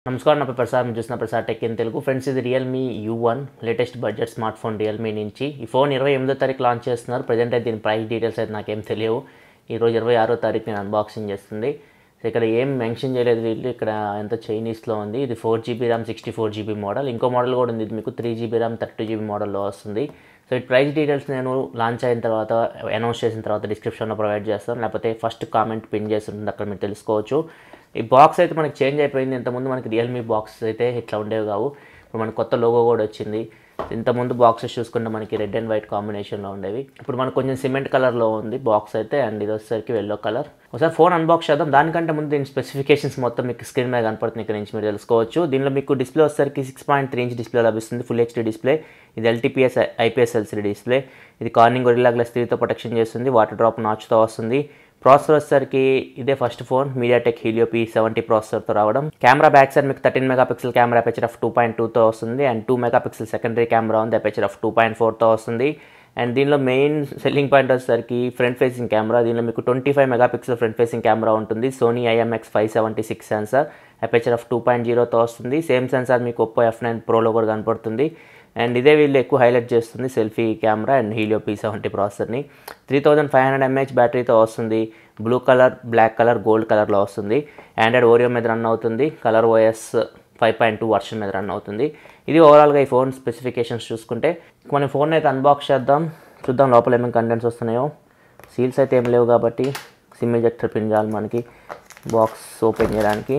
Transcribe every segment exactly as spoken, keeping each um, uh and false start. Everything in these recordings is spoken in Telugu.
నమస్కారం, నా పేరు ప్రసాద్. మీరు చూసిన Prasad tech in Telugu. Friends, ఇది Realme U one latest budget smart phone Realme నుంచి. ఈ ఫోన్ ఇరవై ఎనిమిదో తారీఖు లాంచ్ చేస్తున్నారు. ప్రజెంట్ అయితే దీని ప్రైస్ డీటెయిల్స్ అయితే నాకేం తెలియవు. ఈరోజు ఇరవై ఆరో తారీఖు నేను అన్బాక్సింగ్ చేస్తుంది. సో ఇక్కడ ఏం మెన్షన్ చేయలేదు వీళ్ళు. ఇక్కడ ఎంత చైనీస్లో ఉంది. ఇది four GB RAM sixty four GB model. ఇంకో మోడల్ కూడా ఉంది, ఇది మీకు three GB RAM thirty GB మోడల్లో వస్తుంది. సో ఈ ప్రైస్ డీటెయిల్స్ నేను లాంచ్ అయిన తర్వాత అనౌన్స్ చేసిన తర్వాత డిస్క్రిప్షన్లో ప్రొవైడ్ చేస్తాను, లేకపోతే ఫస్ట్ కామెంట్ పిన్ చేసి ఉంటుంది, అక్కడ మీరు తెలుసుకోవచ్చు. ఈ బాక్స్ అయితే మనకి చేంజ్ అయిపోయింది. ఇంతకుముందు మనకి రియల్మీ బాక్స్ అయితే ఇట్లా ఉండేవి కావు. ఇప్పుడు మనకు కొత్త లోగో కూడా వచ్చింది. ఇంతకుముందు బాక్సెస్ చూసుకుంటే మనకి రెడ్ అండ్ వైట్ కాంబినేషన్లో ఉండేవి. ఇప్పుడు మనకు కొంచెం సిమెంట్ కలర్లో ఉంది బాక్స్ అయితే, అండ్ ఇది వచ్చేసరికి ఎల్లో కలర్. ఒకసారి ఫోన్ అన్బాక్స్ చేద్దాం. దానికంటే ముందు దీని స్పెసిఫికేషన్స్ మొత్తం మీకు స్క్రీన్ మీద కనపడుతుంది, ఇక్కడ నుంచి మీరు తెలుసుకోవచ్చు. దీనిలో మీకు డిస్ప్లే వచ్చేసరికి six point three inch display లభిస్తుంది, ఫుల్ హెచ్డీ డిస్ప్లే. ఇది ఎల్టీపీఎస్ ఐపీఎస్ ఎల్సీడీ డిస్ప్లే. ఇది కార్నింగ్ గొరిల్లా గ్లాస్ త్రీతో ప్రొటెక్షన్ చేస్తుంది, వాటర్ డ్రాప్ నాచ్తో వస్తుంది. ప్రాసెసర్ వచ్చేసరికి ఇదే first phone MediaTek Helio P seventy ప్రాసెసర్తో రావడం. కెమెరా బ్యాక్ సైడ్ మీకు thirteen mega pixel camera aperture of two point టూతో వస్తుంది, and two mega pixel secondary camera ఉంది, అపేచర్ ఆఫ్ టూ పాయింట్ ఫోర్తో వస్తుంది. అండ్ దీనిలో మెయిన్ సెల్లింగ్ పాయింట్ వచ్చేసరికి ఫ్రంట్ ఫేసింగ్ కెమెరా. దీనిలో మీకు twenty five megapixel front facing camera ఉంటుంది. Sony IMX five seventy six sensor, aperture of two point జీరోతో వస్తుంది. సేమ్ సెన్సార్ మీకు ఒప్పో ఎఫ్ నైన్ ప్రోలో కూడా కనపడుతుంది. అండ్ ఇదే వీళ్ళు ఎక్కువ హైలైట్ చేస్తుంది, selfie camera and Helio P seventy ప్రాసెసర్ని. Three thousand five hundred mAh బ్యాటరీతో వస్తుంది. Blue colour, black colour, gold కలర్లో వస్తుంది. ఆండ్రాయిడ్ ఓరియో మీద రన్ అవుతుంది. Colour OS five point two version మీద రన్ అవుతుంది. ఇది ఓవరాల్గా ఈ ఫోన్ స్పెసిఫికేషన్స్ చూసుకుంటే. మనం ఫోన్ అయితే అన్బాక్స్ చేద్దాం, చూద్దాం లోపల ఏమేమి కంటెంట్స్ వస్తున్నాయో. సీల్స్ అయితే ఏం లేవు కాబట్టి సిమ్ ఎజెక్టర్ పిన్ చేయాలి మనకి బాక్స్ ఓపెన్ చేయడానికి.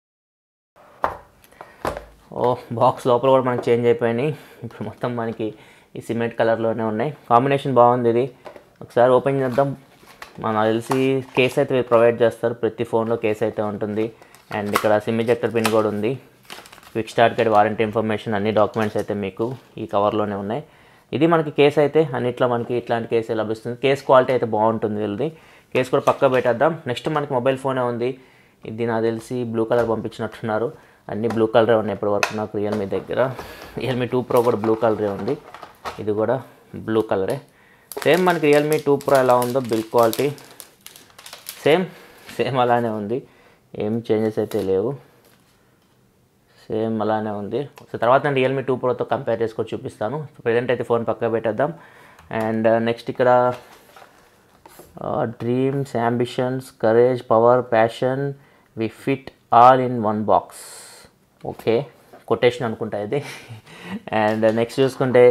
ఓ బాక్స్ లోపల కూడా మనకి చేంజ్ అయిపోయినాయి. ఇప్పుడు మొత్తం మనకి ఈ సిమెంట్ కలర్లోనే ఉన్నాయి. కాంబినేషన్ బాగుంది. ఇది ఒకసారి ఓపెన్ చేద్దాం. మన తెలిసి కేస్ అయితే ప్రొవైడ్ చేస్తారు, ప్రతి ఫోన్లో కేస్ అయితే ఉంటుంది. అండ్ ఇక్కడ సిమ్ ఎజెక్టర్ పిన్ కూడా ఉంది. Quick start guide, warranty information, అన్ని డాక్యుమెంట్స్ అయితే మీకు ఈ కవర్లోనే ఉన్నాయి. ఇది మనకి కేస్ అయితే అన్నిట్లో మనకి ఇట్లాంటి కేసే లభిస్తుంది. కేస్ క్వాలిటీ అయితే బాగుంటుంది వీళ్ళది. కేస్ కూడా పక్క పెట్టేద్దాం. నెక్స్ట్ మనకి మొబైల్ ఫోనే ఉంది. ఇది నాకు తెలిసి బ్లూ కలర్ పంపించినట్టున్నారు. అన్నీ బ్లూ కలరే ఉన్నాయి ఇప్పటి వరకు నాకు రియల్మీ దగ్గర. రియల్మీ టూ ప్రో కూడా బ్లూ కలరే ఉంది. ఇది కూడా బ్లూ కలరే. సేమ్ మనకి రియల్మీ టూ ప్రో ఎలా ఉందో బిల్డ్ క్వాలిటీ సేమ్ సేమ్ అలానే ఉంది. ఏం చేంజెస్ అయితే లేవు, సేమ్ అలానే ఉంది. సో తర్వాత నేను రియల్మీ టూ ప్రోతో కంపేర్ చేసుకొని చూపిస్తాను. ప్రజెంట్ అయితే ఫోన్ పక్క పెట్టేద్దాం. అండ్ నెక్స్ట్ ఇక్కడ dreams, ambitions, courage, power, passion, we fit all in one box. Okay, quotation అనుకుంటా ఇది. అండ్ నెక్స్ట్ చూసుకుంటే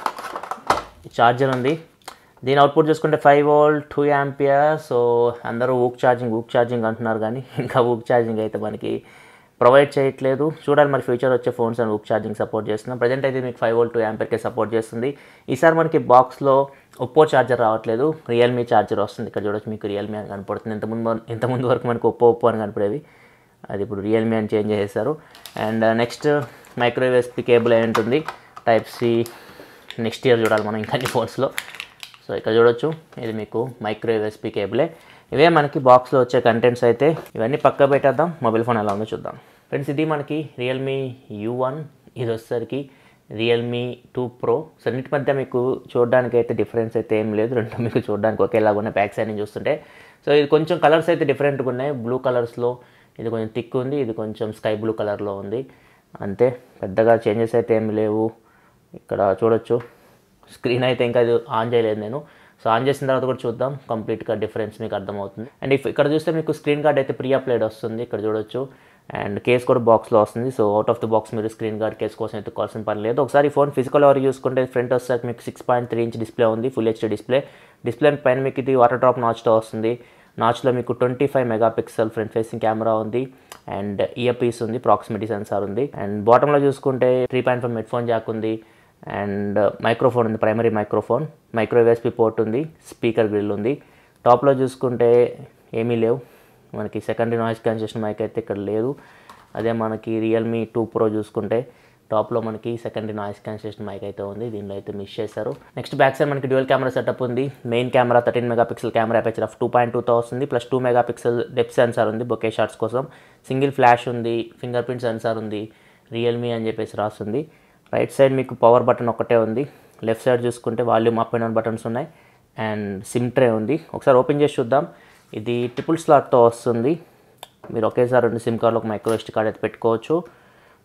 ఛార్జర్ ఉంది. దీని అవుట్పుట్ చూసుకుంటే five volt two ampere. So అందరూ ఊక్ ఛార్జింగ్ ఊక్ ఛార్జింగ్ అంటున్నారు, కానీ ఇంకా ఊక్ ఛార్జింగ్ అయితే మనకి ప్రొవైడ్ చేయట్లేదు. చూడాలి మరి ఫ్యూచర్ వచ్చే ఫోన్స్ అని ఊక్ ఛార్జింగ్ సపోర్ట్ చేస్తున్నాం. ప్రజెంట్ అయితే మీకు ఫైవ్ వోల్ట్ టూ యాంపియర్కే సపోర్ట్ చేస్తుంది. ఈసారి మనకి బాక్స్లో ఒప్పో ఛార్జర్ రావట్లేదు, రియల్మీ ఛార్జర్ వస్తుంది. ఇక్కడ చూడొచ్చు మీకు రియల్మీ అని కనపడుతుంది. ఇంతకుముందు ఇంతకుముందు వరకు మనకు ఒప్పో ఒప్పో అని కనపడేవి, అది ఇప్పుడు రియల్మీ అని చేంజ్ చేసేసారు. అండ్ నెక్స్ట్ మైక్రోవేవ్ ఎస్పీ కేబుల్ అయి ఉంటుంది, టైప్ సి. నెక్స్ట్ ఇయర్ చూడాలి మనం ఇంకా అన్ని ఫోన్స్లో. సో ఇక్కడ చూడొచ్చు, ఇది మీకు మైక్రోవేవ్ ఎస్పీ కేబులే. ఇవే మనకి బాక్స్లో వచ్చే కంటెంట్స్ అయితే. ఇవన్నీ పక్క పెట్టేద్దాం, మొబైల్ ఫోన్ ఎలా ఉందో చూద్దాం. ఫ్రెండ్స్, ఇది మనకి రియల్మీ యూ వన్. ఇది వచ్చేసరికి రియల్మీ టూ ప్రో. సో అన్నిటి మధ్య మీకు చూడడానికి అయితే డిఫరెన్స్ అయితే ఏం లేదు, రెండు మీకు చూడడానికి ఒకేలాగా ఉన్నాయి బ్యాక్ సైడ్ నుంచి చూస్తుంటే. సో ఇది కొంచెం కలర్స్ అయితే డిఫరెంట్గా ఉన్నాయి. బ్లూ కలర్స్లో ఇది కొంచెం థిక్ ఉంది, ఇది కొంచెం స్కై బ్లూ కలర్లో ఉంది. అంతే, పెద్దగా చేంజెస్ అయితే ఏమి లేవు. ఇక్కడ చూడొచ్చు స్క్రీన్ అయితే ఇంకా ఇది ఆన్ చేయలేదు నేను. సో ఆన్ చేసిన తర్వాత కూడా చూద్దాం, కంప్లీట్గా డిఫరెన్స్ మీకు అర్థమవుతుంది. అండ్ ఇఫ్ ఇక్కడ చూస్తే మీకు స్క్రీన్ గార్డ్ అయితే ప్రీ అప్లైడ్ వస్తుంది, ఇక్కడ చూడొచ్చు. అండ్ కేస్ కూడా బాక్స్లో వస్తుంది. So out of the box మీరు స్క్రీన్ గార్డ్ కేస్ కోసం ఎత్తుకోవాల్సిన పని లేదు. ఒకసారి ఫోన్ ఫిజికల్ ఎవరు చూసుకుంటే ఫ్రంట్ వస్తే మీకు six point three inch display ఉంది, ఫుల్ హెచ్డీ డిస్ప్లే. డిస్ప్లే పైన మీకు ఇది వాటర్ డ్రాప్ నాచ్తో వస్తుంది. నాచ్లో మీకు twenty five megapixel front facing camera ఉంది, అండ్ ఇయర్ పీస్ ఉంది, ప్రాక్సిమిటీ సెన్సార్ ఉంది. అండ్ బాటంలో చూసుకుంటే three point five headphone jack ఉంది, అండ్ మైక్రోఫోన్ ఉంది, ప్రైమరీ మైక్రోఫోన్. మైక్రోవేవ్ ఎస్పీ పోర్ట్ ఉంది, స్పీకర్ గ్రిల్ ఉంది. టాప్లో చూసుకుంటే ఏమీ లేవు మనకి. సెకండరీ నాయిస్ క్యాన్సిలేషన్ మైక్ అయితే ఇక్కడ లేదు. అదే మనకి రియల్మీ టూ ప్రో చూసుకుంటే టాప్లో మనకి సెకండరీ నాయిస్ క్యాన్సిలేషన్ మైక్ అయితే ఉంది, దీనిలో అయితే మిస్ చేశారు. నెక్స్ట్ బ్యాక్ సైడ్ మనకి డ్యూయల్ కెమెరా సెటప్ ఉంది. Main camera thirteen mega pixel camera aperture of two point టూతో వస్తుంది, plus two mega pixel depth sensor ఉంది బొకే షాట్స్ కోసం. సింగిల్ ఫ్లాష్ ఉంది, ఫింగర్ ప్రింట్ సెన్సార్ ఉంది, రియల్మీ అని చెప్పేసి రాస్తుంది. రైట్ సైడ్ మీకు పవర్ బటన్ ఒకటే ఉంది. లెఫ్ట్ సైడ్ చూసుకుంటే volume up and down buttons ఉన్నాయి, అండ్ సిమ్ ట్రే ఉంది. ఒకసారి ఓపెన్ చేసి చూద్దాం. ఇది ట్రిపుల్ స్లాట్తో వస్తుంది. మీరు ఒకేసారి రెండు సిమ్ కార్డులో ఒక మైక్రో ఎస్డీ కార్డ్ అయితే పెట్టుకోవచ్చు.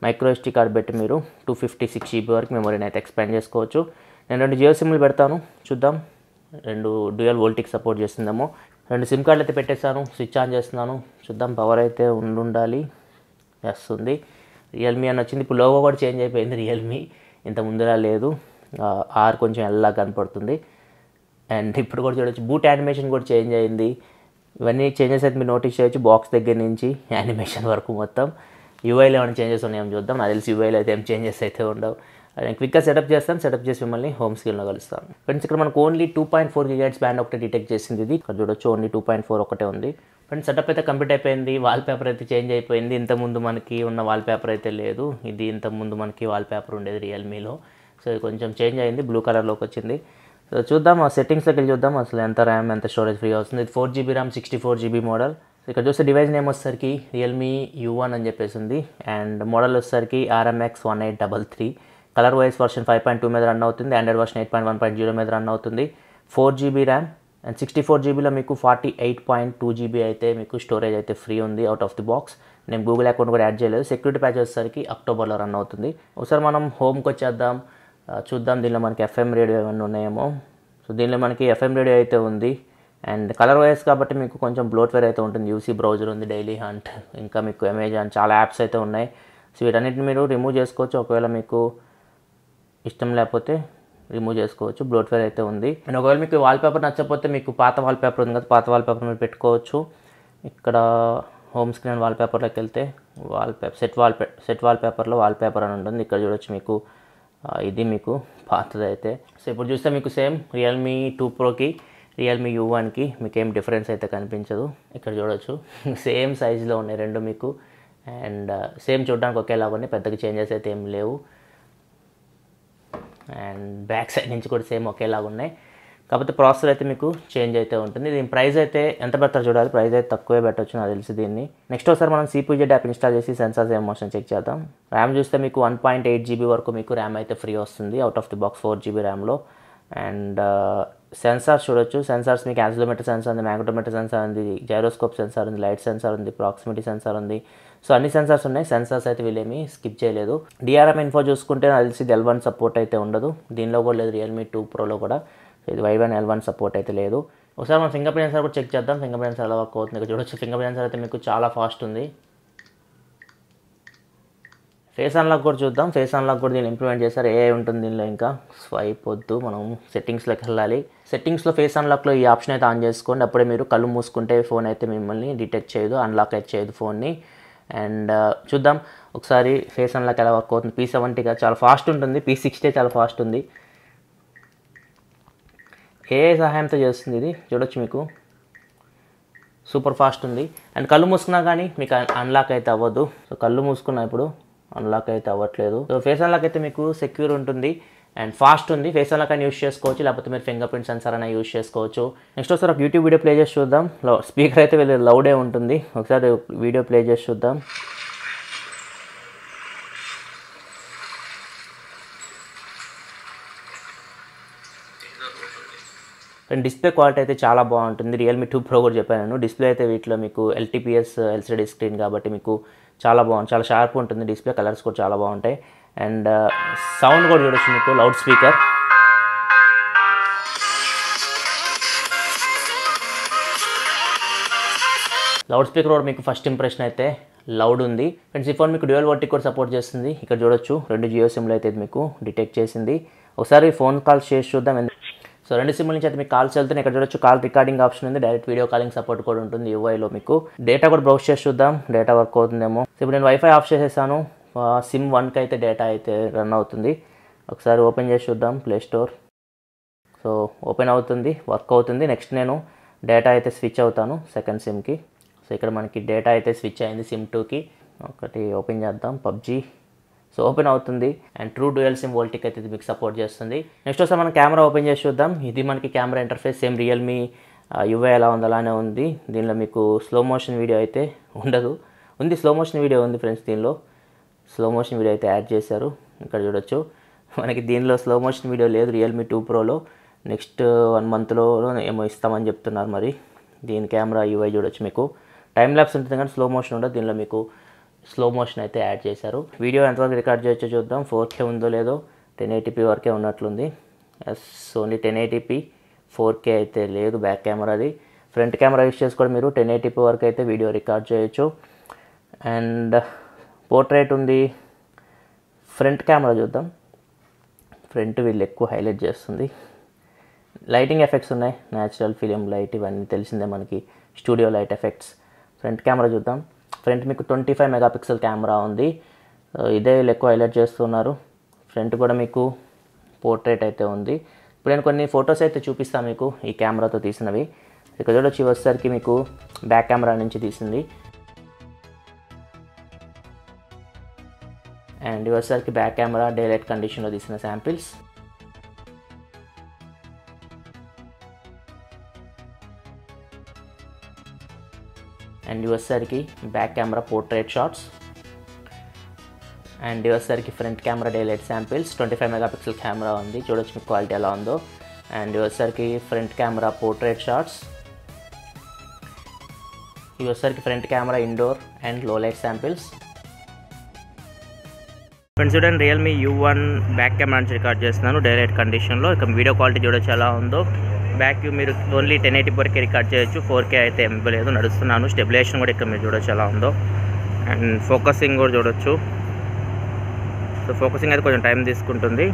మైక్రో ఎస్టీ కార్డ్ పెట్టి మీరు టూ ఫిఫ్టీ సిక్స్ జీబీ వరకు మెమరీని అయితే ఎక్స్పాండ్ చేసుకోవచ్చు. నేను రెండు జియో సిమ్లు పెడతాను, చూద్దాం రెండు డ్యూయల్ వోల్టీకి సపోర్ట్ చేస్తుందేమో. రెండు సిమ్ కార్డులు అయితే పెట్టేశాను, స్విచ్ ఆన్ చేస్తున్నాను, చూద్దాం పవర్ అయితే ఉండాలి. వస్తుంది. రియల్మీ అని వచ్చింది. ఇప్పుడు లోగో కూడా చేంజ్ అయిపోయింది, రియల్మీ ఇంత ముందులా లేదు. ఆర్ కొంచెం ఎల్లా కనపడుతుంది. అండ్ ఇప్పుడు కూడా చూడవచ్చు బూట్ యానిమేషన్ కూడా చేంజ్ అయింది. ఇవన్నీ చేంజెస్ అయితే మీరు నోటీస్ చేయొచ్చు, బాక్స్ దగ్గర నుంచి యానిమేషన్ వరకు మొత్తం. యూఐలో ఏమైనా చేంజెస్ ఉన్నాయేమో చూద్దాం. నాకు తెలిసి యూఐలో అయితే ఏం చేంజెస్ అయితే ఉండవు. నేను క్విక్గా సెటప్ చేస్తాను, సెటప్ చేసి మిమ్మల్ని హోమ్ స్క్రీన్లో కలుస్తాను. ఫ్రెండ్స్ ఇక్కడ మనకు only two point four gigahertz band ఒకటే డిటెక్ట్ చేసింది. ఇది ఇక్కడ చూడొచ్చు ఓన్లీ టూ పాయింట్ ఫోర్ ఒకటే ఉంది. ఫ్రెండ్స్ సెటప్ అయితే కంప్లీట్ అయిపోయింది. వాల్ పేపర్ అయితే చేంజ్ అయిపోయింది. ఇంతకుముందు మనకి ఉన్న వాల్ పేపర్ అయితే లేదు, ఇది ఇంతకుముందు మనకి వాల్ పేపర్ ఉండేది రియల్మీలో. సో ఇది కొంచెం చేంజ్ అయింది, బ్లూ కలర్లోకి వచ్చింది. సో చూద్దాం ఆ సెట్టింగ్స్లోకి వెళ్ళి చూద్దాం అసలు ఎంత ర్యామ్ ఎంత స్టోరేజ్ ఫ్రీ అవుతుంది. ఇది four GB RAM sixty four GB model. So ఇక్కడ చూస్తే డివైస్ నేమ్ వచ్చేసరికి రియల్మీ యూ వన్ అని చెప్పేసి ఉంది. అండ్ మోడల్ వచ్చేసరికి RMX one eight double three. Colour wise version five point two మీద రన్ అవుతుంది. Android version eight point one point zero మీద రన్ అవుతుంది. Four GB RAM and sixty four జీబీలో మీకు forty eight point two GB అయితే మీకు స్టోరేజ్ అయితే ఫ్రీ ఉంది అవుట్ ఆఫ్ ది బాక్స్. నేను గూగుల్ అకౌంట్ కూడా యాడ్ చేయలేదు. సెక్యూరిటీ ప్యాచ్ వచ్చేసరికి అక్టోబర్లో రన్ అవుతుంది. ఒకసారి మనం హోమ్కి వచ్చేద్దాం, చూద్దాం దీనిలో మనకి ఎఫ్ఎం రేడియో ఏమైనా ఉన్నాయేమో. సో దీనిలో మనకి ఎఫ్ఎం రేడియో అయితే ఉంది. అండ్ కలర్ వైస్ కాబట్టి మీకు కొంచెం బ్లోట్వేర్ అయితే ఉంటుంది. యూసీ బ్రౌజర్ ఉంది, డైలీ హంట్, ఇంకా మీకు అమెజాన్ చాలా యాప్స్ అయితే ఉన్నాయి. సో వీటన్నిటిని మీరు రిమూవ్ చేసుకోవచ్చు, ఒకవేళ మీకు ఇష్టం లేకపోతే రిమూవ్ చేసుకోవచ్చు. బ్లోట్వేర్ అయితే ఉంది. అండ్ ఒకవేళ మీకు వాల్పేపర్ నచ్చకపోతే మీకు పాత వాల్పేపర్ ఉంది కదా, పాత వాల్పేపర్ మీరు పెట్టుకోవచ్చు. ఇక్కడ హోమ్ స్క్రీన్ వాల్పేపర్లోకి వెళ్తే వాల్పేపర్ సెట్ వాల్పే సెట్ వాల్పేపర్లో వాల్పేపర్ అని ఉంటుంది. ఇక్కడ చూడొచ్చు మీకు ఇది మీకు పాతది అయితే. సో ఇప్పుడు చూస్తే మీకు సేమ్ రియల్మీ టూ ప్రోకి రియల్మీ యూ వన్కి మీకు ఏం డిఫరెన్స్ అయితే కనిపించదు. ఇక్కడ చూడొచ్చు సేమ్ సైజులో ఉన్నాయి రెండు మీకు. అండ్ సేమ్ చూడడానికి ఒకేలాగా ఉన్నాయి, పెద్దగా చేంజెస్ అయితే ఏం లేవు. అండ్ బ్యాక్ సైడ్ నుంచి కూడా సేమ్ ఒకేలాగా ఉన్నాయి, కాకపోతే ప్రాసెసర్ అయితే మీకు చేంజ్ అయితే ఉంటుంది. దీని ప్రైస్ అయితే ఎంత పెడతారు చూడాలి, ప్రైస్ అయితే తక్కువే పెట్టవచ్చు నాకు తెలిసి దీన్ని. నెక్స్ట్ ఒకసారి మనం సిపిజెడ్ యాప్ ఇన్స్టాల్ చేసి సెన్సార్స్ ఎమోషన్ చెక్ చేద్దాం. ర్యామ్ చూస్తే మీకు వన్ పాయింట్ ఎయిట్ జీబీ వరకు మీకు ర్యామ్ అయితే ఫ్రీ వస్తుంది out of the box four GB ర్యామ్లో. అండ్ సెన్సార్స్ చూడొచ్చు, సెన్సార్స్ మీకు యాక్సిలరోమీటర్ సెన్సార్ ఉంది, మ్యాగ్నెటోమీటర్ సెన్సార్ ఉంది, జైరోస్కోప్ సెన్సార్ ఉంది, లైట్ సెన్సార్ ఉంది, ప్రాక్సిమిటీ సెన్సార్ ఉంది. సో అన్ని సెన్సార్స్ ఉన్నాయి. సెన్సార్స్ అయితే వీళ్ళేమి స్కిప్ చేయలేదు. డిఆర్ఎం ఇన్ఫో చూసుకుంటే నాకు తెలిసి ఎల్ వన్ సపోర్ట్ అయితే ఉండదు, దీనిలో కూడా లేదు రియల్మీ టూ ప్రోలో కూడా. ఇది Y one L one support అయితే లేదు. ఒకసారి మనం ఫింగర్ ప్రింట్ సెన్సార్ కూడా చెక్ చేద్దాం. ఫింగర్ ప్రింట్ సెన్సార్ ఎలా వర్క్ అవుతుంది ఇక్కడ చూడొచ్చు. ఫింగర్ ప్రింట్ సెన్సార్ అయితే మీకు చాలా ఫాస్ట్ ఉంది. ఫేస్ అన్లాక్ కూడా చూద్దాం. ఫేస్ అన్లాక్ కూడా దీన్ని ఇంప్లిమెంట్ చేశారు, ఏ ఉంటుంది దీనిలో. ఇంకా స్వైప్ వద్దు, మనం సెట్టింగ్స్లోకి వెళ్ళాలి. సెట్టింగ్స్లో ఫేస్ అన్లాక్లో ఈ ఆప్షన్ అయితే ఆన్ చేసుకోండి. అప్పుడే మీరు కళ్ళు మూసుకుంటే ఫోన్ అయితే మిమ్మల్ని డిటెక్ట్ చేయదు, అన్లాక్ అయితే చేయదు ఫోన్ని. అండ్ చూద్దాం ఒకసారి ఫేస్ అన్లాక్ ఎలా వర్క్ అవుతుంది. పీ సెవెంటీగా చాలా ఫాస్ట్ ఉంటుంది, పీ సిక్స్టీ చాలా ఫాస్ట్ ఉంది. ఏ సహాయంతో చేస్తుంది ఇది చూడొచ్చు మీకు, సూపర్ ఫాస్ట్ ఉంది. అండ్ కళ్ళు మూసుకున్నా కానీ మీకు అన్లాక్ అయితే అవ్వదు. సో కళ్ళు మూసుకున్నా ఇప్పుడు అన్లాక్ అయితే అవ్వట్లేదు. సో ఫేస్ అన్లాక్ అయితే మీకు సెక్యూర్ ఉంటుంది అండ్ ఫాస్ట్ ఉంది. ఫేస్ అన్లాక్ అని యూస్ చేసుకోవచ్చు, లేకపోతే మీరు ఫింగర్ ప్రింట్ సెన్సార్ అయినా యూస్ చేసుకోవచ్చు. నెక్స్ట్ ఒకసారి ఒక యూట్యూబ్ వీడియో ప్లే చేసి చూద్దాం. స్పీకర్ అయితే వీళ్ళు లౌడే ఉంటుంది. ఒకసారి వీడియో ప్లే చేసి చూద్దాం. అండ్ డిస్ప్లే క్వాలిటీ అయితే చాలా బాగుంటుంది. రియల్మీ టూ ప్రో కూడా చెప్పాను నేను. డిస్ప్లే అయితే వీటిలో మీకు ఎల్టీపీఎస్ ఎల్సీడీ స్క్రీన్ కాబట్టి మీకు చాలా బాగుంది, చాలా షార్ప్ ఉంటుంది డిస్ప్లే. కలర్స్ కూడా చాలా బాగుంటాయి. అండ్ సౌండ్ కూడా చూడొచ్చు మీకు, లౌడ్ స్పీకర్. లౌడ్ స్పీకర్ కూడా మీకు ఫస్ట్ ఇంప్రెషన్ అయితే లౌడ్ ఉంది. ఫ్రెండ్స్ ఈ ఫోన్ మీకు డ్యూయల్ వర్టిక్ కూడా సపోర్ట్ చేస్తుంది. ఇక్కడ చూడొచ్చు రెండు జియో సిమ్లు అయితే మీకు డిటెక్ట్ చేసింది. ఒకసారి ఫోన్ కాల్స్ చేసి చూద్దాం. సో రెండు సిమ్ల నుంచి అయితే మీకు కాల్స్ వెళ్తున్నాయి. ఇక్కడ చూడొచ్చు కాల్ రికార్డింగ్ ఆప్షన్ ఉంది, డైరెక్ట్ వీడియో కాలింగ్ సపోర్ట్ కూడా ఉంటుంది యూఐలో మీకు. డేటా కూడా బ్రౌజ్ చేసి చూద్దాం, డేటా వర్క్ అవుతుందేమో. సో ఇప్పుడు నేను వైఫై ఆఫ్ చేసేసాను. సిమ్ వన్కి అయితే డేటా అయితే రన్ అవుతుంది. ఒకసారి ఓపెన్ చేసి చూద్దాం ప్లే స్టోర్. సో ఓపెన్ అవుతుంది, వర్క్ అవుతుంది. నెక్స్ట్ నేను డేటా అయితే స్విచ్ అవుతాను సెకండ్ సిమ్కి. సో ఇక్కడ మనకి డేటా అయితే స్విచ్ అయింది సిమ్ టూకి. ఒకటి ఓపెన్ చేద్దాం, పబ్జీ. సో ఓపెన్ అవుతుంది. And true dual SIM VoLTE అయితే ఇది మీకు సపోర్ట్ చేస్తుంది. నెక్స్ట్ ఒకసారి మనం కెమెరా ఓపెన్ చేసి చూద్దాం. ఇది మనకి camera interface same Realme UI ఎలా ఉంది అలానే ఉంది. దీనిలో మీకు స్లో మోషన్ వీడియో అయితే ఉండదు, ఉంది స్లో మోషన్ వీడియో ఉంది ఫ్రెండ్స్. దీనిలో స్లో మోషన్ వీడియో అయితే యాడ్ చేశారు. ఇక్కడ చూడొచ్చు మనకి దీనిలో స్లో మోషన్ వీడియో లేదు రియల్మీ టూ ప్రోలో. నెక్స్ట్ వన్ మంత్లో ఏమో ఇస్తామని చెప్తున్నారు మరి. దీని కెమెరా యూఐ చూడొచ్చు మీకు. టైం ల్యాప్స్ ఉంటుంది కానీ స్లో మోషన్ ఉండదు. దీనిలో మీకు స్లో మోషన్ అయితే యాడ్ చేశారు. వీడియో ఎంతవరకు రికార్డ్ చేయొచ్చో చూద్దాం. ఫోర్ కే ఉందో లేదో. టెన్ ఎయిటీపీ వరకే ఉన్నట్లుంది. Yes only ten eighty p, four K అయితే లేదు బ్యాక్ కెమెరాది. ఫ్రంట్ కెమెరా యూస్ చేసి కూడా మీరు టెన్ ఎయిటీపీ వరకు అయితే వీడియో రికార్డ్ చేయొచ్చు. అండ్ పోర్ట్రేట్ ఉంది. ఫ్రంట్ కెమెరా చూద్దాం. ఫ్రంట్ వీళ్ళు ఎక్కువ హైలైట్ చేస్తుంది. లైటింగ్ ఎఫెక్ట్స్ ఉన్నాయి, న్యాచురల్ ఫిలిం లైట్, ఇవన్నీ తెలిసిందే మనకి, studio light effects. Front camera చూద్దాం. ఫ్రంట్ మీకు ట్వంటీ ఫైవ్ మెగాపిక్సెల్ కెమెరా ఉంది. ఇదే వీళ్ళు ఎక్కువ హైలైట్ చేస్తున్నారు. ఫ్రంట్ కూడా మీకు పోర్ట్రేట్ అయితే ఉంది. ఇప్పుడు నేను కొన్ని ఫొటోస్ అయితే చూపిస్తాను మీకు ఈ కెమెరాతో తీసినవి. ఇక్కడ చూడొచ్చి వచ్చేసరికి మీకు బ్యాక్ కెమెరా నుంచి తీసింది. అండ్ వచ్చేసరికి బ్యాక్ కెమెరా డే లైట్ కండిషన్లో తీసిన శాంపిల్స్. అండ్ వచ్చేసరికి back camera portrait shots. And వచ్చేసరికి front camera day light samples. Twenty five megapixel camera ఉంది, చూడొచ్చు మీకు క్వాలిటీ ఎలా ఉందో. అండ్ వచ్చేసరికి ఫ్రంట్ కెమెరా పోర్ట్రేట్ షాట్స్. ఇవి వచ్చేసరికి front camera indoor and low light samples. Friends చూడండి, Realme U one back camera నుంచి రికార్డ్ చేస్తున్నాను డే లైట్ కండిషన్లో. ఇక వీడియో క్వాలిటీ చూడొచ్చు ఎలా ఉందో. బ్యాక్ మీరు ఓన్లీ టెన్ ఎయిటీ వరకే రికార్డ్ చేయొచ్చు, ఫోర్ కే అయితే ఏం లేదు. నడుస్తున్నాను. స్టెబిలైజేషన్ కూడా ఇక్కడ మీరు చూడొచ్చు ఎలా ఉందో. అండ్ ఫోకసింగ్ కూడా చూడొచ్చు. సో ఫోకసింగ్ అయితే కొంచెం టైం తీసుకుంటుంది,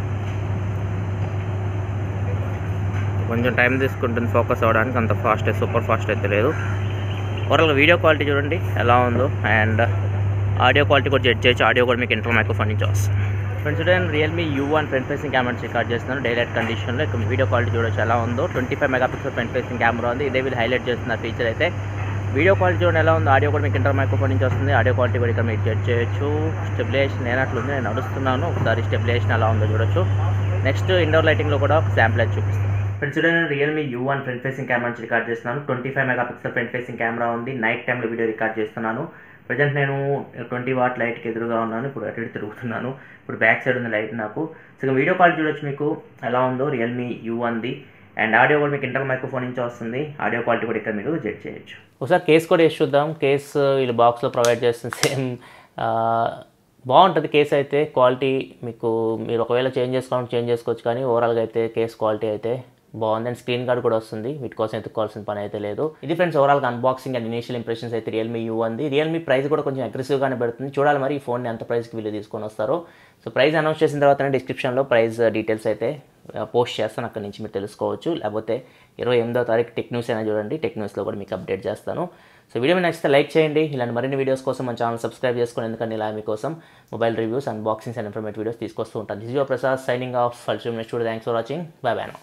కొంచెం టైం తీసుకుంటుంది ఫోకస్ అవ్వడానికి. అంత ఫాస్ట్ సూపర్ ఫాస్ట్ అయితే లేదు. ఓవరాల్గా వీడియో క్వాలిటీ చూడండి ఎలా ఉందో. అండ్ ఆడియో క్వాలిటీ కూడా జడ్జ్ చేయొచ్చు. ఆడియో కూడా మీకు ఇంటర్ మైక్రోఫోన్ నుంచి వస్తుంది. ఫ్రెండ్స్ చూడండి, Realme U one front facing camera record చేస్తున్నాను డే లైట్ కండిషన్లో. ఇక్కడ వీడియో క్వాలిటీ చూడొచ్చు ఎలా ఉందో. Twenty five megapixel front facing camera ఉంది. ఇదే వీళ్ళు హైలైట్ చేస్తున్న ఫీచర్ అయితే. వీడియో క్వాలిటీ చూడండి ఎలా ఉందో. ఆడియో కూడా మీకు ఇంటర్ మైక్రోఫోన్ నుంచి వస్తుంది. ఆడియో క్వాలిటీ కూడా ఇక్కడ మీరు జడ్జ్ చేయొచ్చు. స్టెబిలైజేషన్ నేనట్లుంది, నేను నడుస్తున్నాను. ఒకసారి స్టెబిలైజేషన్ ఎలా ఉందో చూడొచ్చు. నెక్స్ట్ ఇండోర్ లైటింగ్లో కూడా ఒక శాంపుల్ అయితే చూపిస్తాను. ఫ్రెండ్స్ చూడండి, Realme U one front facing camera నుంచి రికార్డ్ చేస్తున్నాను. Twenty five megapixel front facing camera ఉంది. నైట్ టైంలో వీడియో రికార్డ్ చేస్తున్నాను. ప్రజెంట్ నేను ట్వంటీ వాట్ లైట్కి ఎదురుగా ఉన్నాను. ఇప్పుడు అటు ఇటు తిరుగుతున్నాను. ఇప్పుడు బ్యాక్ సైడ్ ఉంది లైట్ నాకు. సో వీడియో క్వాలిటీ చూడొచ్చు మీకు ఎలా ఉందో రియల్మీ యూ వన్ది. అండ్ ఆడియో కూడా మీకు ఇంటర్ మైక్రోఫోన్ నుంచి వస్తుంది. ఆడియో క్వాలిటీ కూడా ఇక్కడ మీరు జడ్జ్ చేయొచ్చు. ఒకసారి కేస్ కూడా వేసి చూద్దాం. కేస్ వీళ్ళు బాక్స్లో ప్రొవైడ్ చేస్తుంది. సేమ్ బాగుంటుంది కేస్ అయితే. క్వాలిటీ మీకు మీరు ఒకవేళ చేంజ్ చేసుకోవాలంటే చేంజ్ చేసుకోవచ్చు, కానీ ఓవరాల్గా అయితే కేస్ క్వాలిటీ అయితే బాగుంది. అండ్ స్క్రీన్ గార్డ్ కూడా వస్తుంది. వీటి కోసం ఎత్తుకోవాల్సిన పని అయితే లేదు. ఇది ఫ్రెండ్స్ ఓవరాల్గా అన్బాక్సింగ్ అండ్ ఇనిషియల్ ఇంప్రెషన్స్ అయితే రియల్మీ యూ వన్ది. రియల్మీ ప్రైస్ కూడా కొంచెం అగ్రెసివ్గానే పెడుతుంది. చూడాలి మరి ఈ ఫోన్ని ఎంత ప్రైస్కి వీళ్ళు తీసుకొని వస్తారో. సో ప్రైస్ అనౌన్స్ చేసిన తర్వాత డిస్క్రిప్షన్లో ప్రైస్ డీటెయిల్స్ అయితే పోస్ట్ చేస్తాను, అక్కడ నుంచి మీరు తెలుసుకోవచ్చు. లేకపోతే ఇరవై ఎనిమిదో తారీఖు టెక్ న్యూస్ అయినా చూడండి, టెక్ న్యూస్లో కూడా మీకు అప్డేట్ చేస్తాను. సో వీడియో మీకు నచ్చితే లైక్ చేయండి. ఇలాంటి మరిన్ని వీడియోస్ కోసం మన ఛానల్ సబ్స్క్రైబ్ చేసుకోండి, ఎందుకంటే ఇలా మీకోసం మొబైల్ రివ్యూస్, అన్బాక్సింగ్స్ అండ్ ఇన్ఫర్మేటివ్ వీడియోస్ తీసుకొస్తూ ఉంటాను. This is your Prasad signing off. ఫల్చూమ్ next. Thanks for watching. Bye bye now.